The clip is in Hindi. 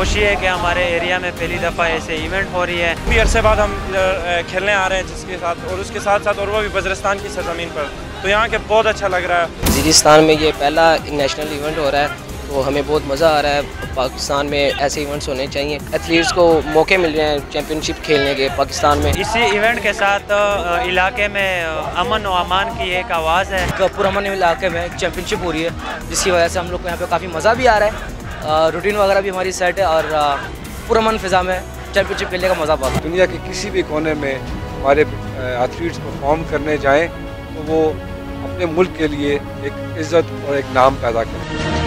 खुशी है कि हमारे एरिया में पहली दफ़ा ऐसे इवेंट हो रही है। काफ़ी अरसे बाद हम खेलने आ रहे हैं जिसके साथ, और उसके साथ साथ और वो भी वज़ीरिस्तान की सरज़मीन पर, तो यहाँ के बहुत अच्छा लग रहा है। वज़ीरिस्तान में ये पहला नेशनल इवेंट हो रहा है, तो हमें बहुत मज़ा आ रहा है। पाकिस्तान में ऐसे इवेंट्स होने चाहिए, एथलीट्स को मौके मिल रहे हैं चैम्पियनशिप खेलने के पाकिस्तान में। इसी इवेंट के साथ इलाके में अमन और अमान की एक आवाज़ है। पुरअमन इलाके में चैम्पियनशिप हो रही है, जिसकी वजह से हम लोग को यहाँ पे काफ़ी मज़ा भी आ रहा है। रूटीन वगैरह भी हमारी सेट है और पुरअमन फ़िज़ा में चैम्पियनशिप खेलने का मज़ा बहुत है। दुनिया के किसी भी कोने में हमारे एथलीट्स परफॉर्म करने जाएँ तो वो अपने मुल्क के लिए एक इज़्ज़त और एक नाम पैदा करें।